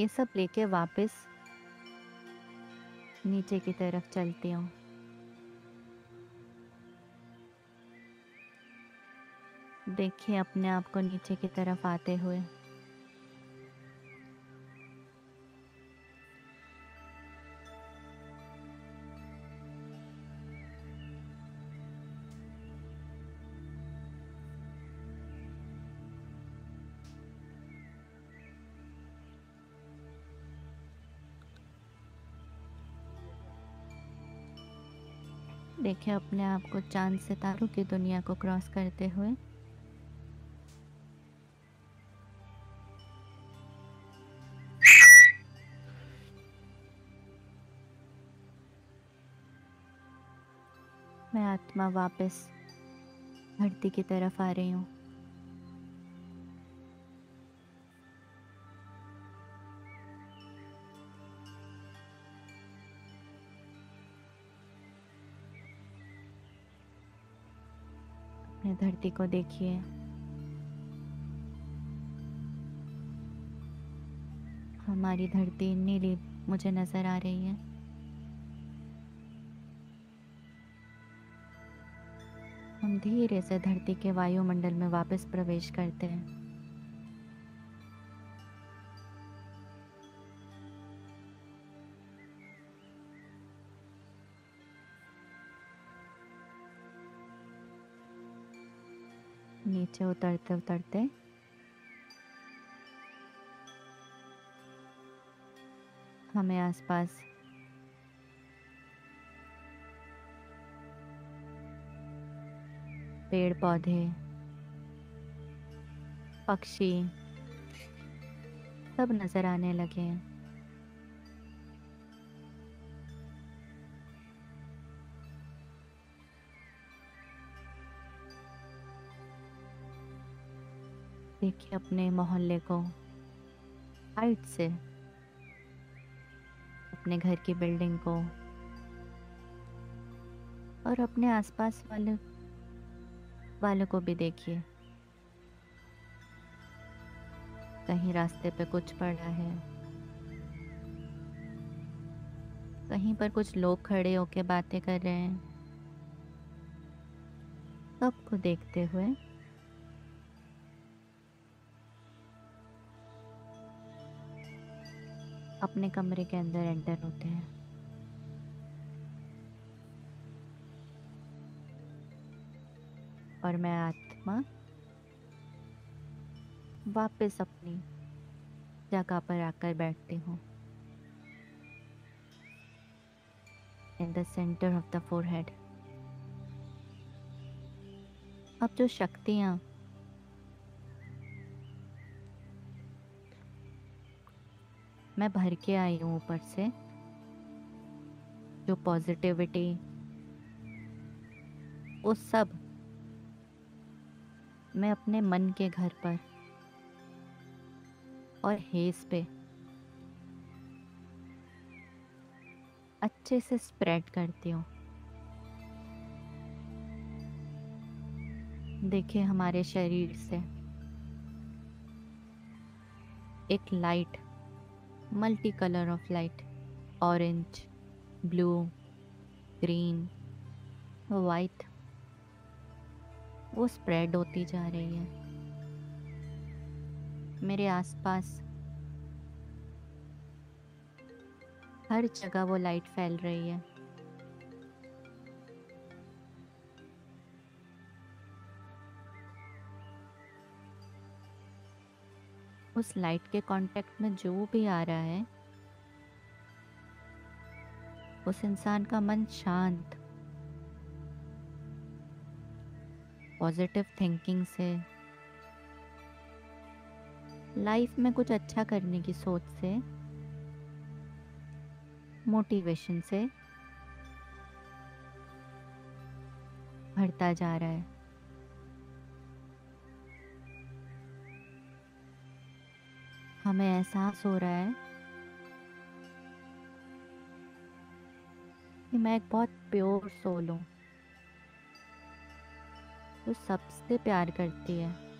ये सब लेके वापस नीचे की तरफ चलती हूँ। देखिए अपने आप को नीचे की तरफ आते हुए। देखिए अपने आप को चांद सितारों की दुनिया को क्रॉस करते हुए। मैं आत्मा वापस धरती की तरफ आ रही हूँ। अपने धरती को देखिए। हमारी धरती नीली मुझे नजर आ रही है। हम धीरे से धरती के वायुमंडल में वापस प्रवेश करते हैं। नीचे उतरते उतरते हमें आसपास पेड़ पौधे, पक्षी सब नजर आने लगे हैं। देखिए अपने मोहल्ले को हाइट से, अपने घर की बिल्डिंग को और अपने आसपास वालों को भी देखिए। कहीं रास्ते पे कुछ पड़ा है, कहीं पर कुछ लोग खड़े होके बातें कर रहे हैं। सबको देखते हुए अपने कमरे के अंदर एंटर होते हैं। और मैं आत्मा वापस अपनी जगह पर आकर बैठती हूँ। In the centre of the forehead. अब जो शक्तियाँ मैं भर के आई हूँ ऊपर से, जो पॉजिटिविटी, वो सब मैं अपने मन के घर पर और हेस पे अच्छे से स्प्रेड करती हूँ। देखिए हमारे शरीर से एक light, multi colour of light, orange, blue, green, white, वो स्प्रेड होती जा रही है मेरे आसपास। हर जगह वो लाइट फैल रही है। उस लाइट के कांटेक्ट में जो भी आ रहा है, उस इंसान का मन शांत, पॉजिटिव थिंकिंग से, लाइफ में कुछ अच्छा करने की सोच से, मोटिवेशन से भरता जा रहा है। हमें एहसास हो रहा है कि मैं एक बहुत प्योर सोल हूँ जो सबसे प्यार करती है।